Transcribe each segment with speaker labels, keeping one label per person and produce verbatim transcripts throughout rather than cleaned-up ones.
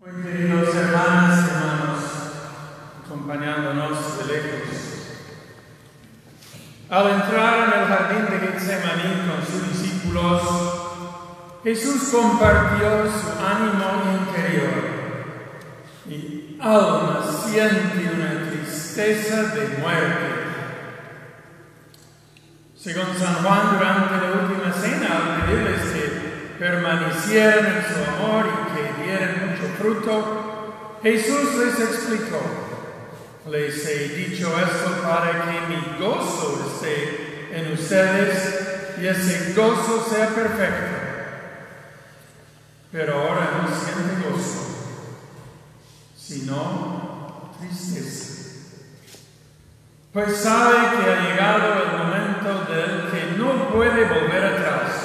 Speaker 1: Muy queridos hermanas y hermanos, acompañándonos de lejos, al entrar en el jardín de Getsemaní con sus discípulos, Jesús compartió su ánimo interior. Mi alma siente una tristeza de muerte. Según San Juan, durante la última cena, al pedirles que permanecieran en su amor y que dieran mucho fruto, Jesús les explicó: les he dicho esto para que mi gozo esté en ustedes y ese gozo sea perfecto. Pero ahora no siente gozo, sino tristeza. Pues sabe que ha llegado el momento del que no puede volver atrás.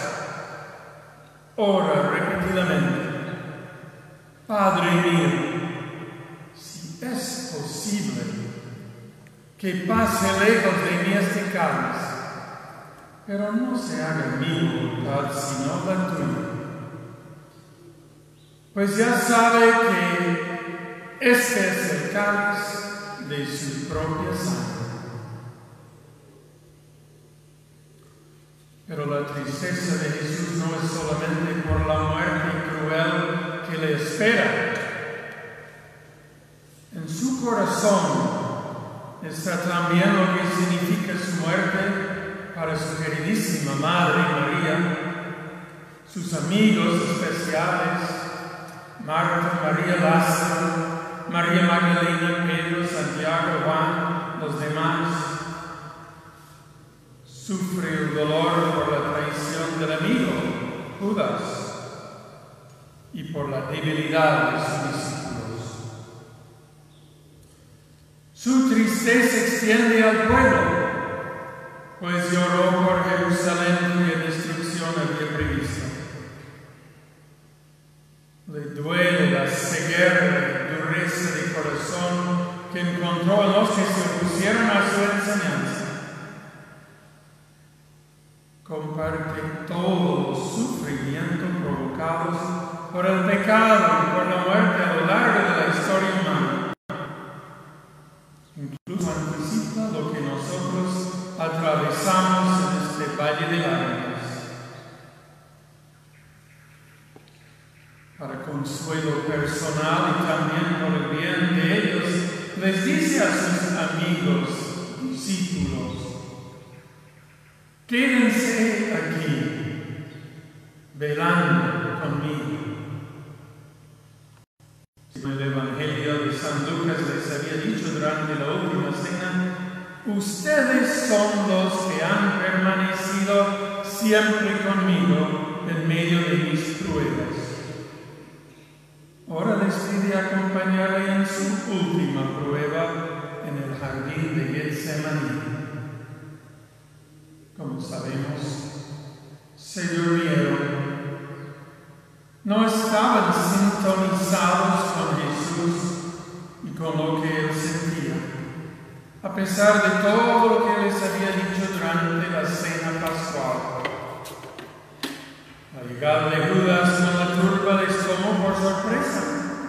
Speaker 1: Ora repetidamente: Padre mío, si es posible que pase lejos de mí este cáliz, pero no se haga mi voluntad sino la tuya. Pues ya sabe que este es el cáliz de su propia sangre. Pero la tristeza de Jesús no es solamente por la muerte cruel que le espera. En su corazón está también lo que significa su muerte para su queridísima Madre María, sus amigos especiales, Marta, María, Lázaro, María Magdalena, Pedro, Santiago, Juan, los demás. Sufre el dolor por la traición del amigo, Judas, y por la debilidad de sus discípulos. Su tristeza extiende al pueblo, pues lloró por Jerusalén cuya destrucción había previsto. Le duele la ceguera y dureza de corazón que encontró en los que se opusieron a su enseñanza. Comparte todo el sufrimiento provocados por el pecado y por la muerte a lo largo de la historia humana. Incluso anticipa lo que nosotros atravesamos en este valle de lágrimas. Para consuelo personal y también por el bien de ellos, les dice a sus amigos, discípulos: quédense aquí, velando conmigo. En el Evangelio de San Lucas les había dicho durante la última cena: ustedes son los que han permanecido siempre conmigo en medio de mis pruebas. Ahora les pide acompañarle en su última prueba en el jardín de Getsemaní. Como sabemos, se durmieron. No estaban sintonizados con Jesús y con lo que Él sentía, a pesar de todo lo que les había dicho durante la cena pascual. La llegada de Judas con la turba les tomó por sorpresa.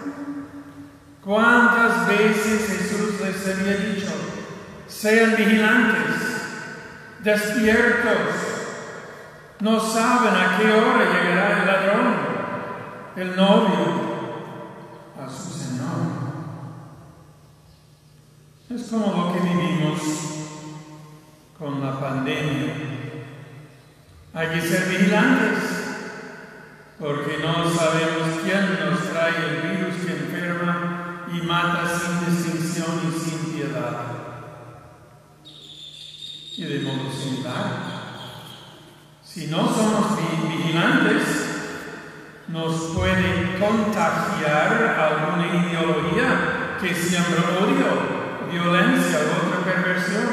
Speaker 1: ¿Cuántas veces Jesús les había dicho: sean vigilantes, despiertos, no saben a qué hora llegará el ladrón, el novio, a su Señor? Es como lo que vivimos con la pandemia. Hay que ser vigilantes, porque no sabemos quién nos trae el virus que enferma y mata sin distinción y sin piedad. Y de modo similar, si no somos vigilantes, nos puede contagiar alguna ideología que siembra odio, violencia u otra perversión.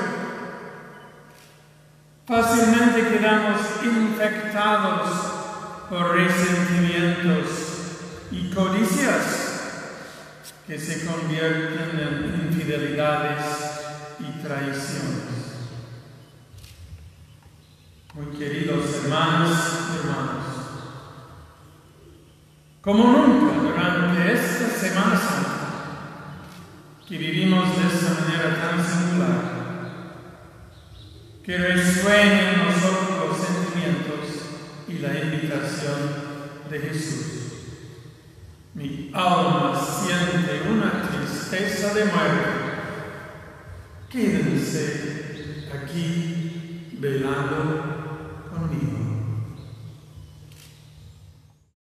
Speaker 1: Fácilmente quedamos infectados por resentimientos y codicias que se convierten en infidelidades y traiciones. Muy queridos hermanos y hermanas, como nunca durante esta semana de Jesús. Mi alma siente una tristeza de muerte. Quédense aquí velando conmigo.